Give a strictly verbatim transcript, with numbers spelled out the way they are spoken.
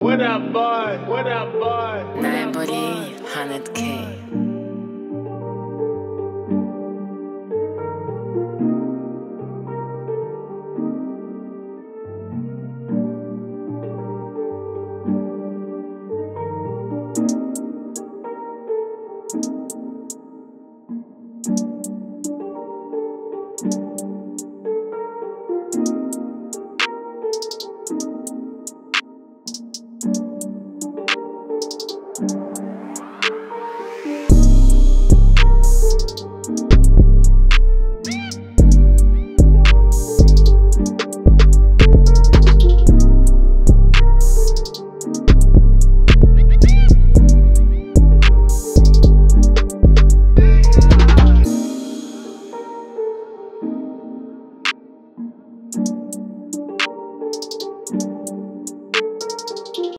What up, boy? What up, boy? Nine body, one hundred K.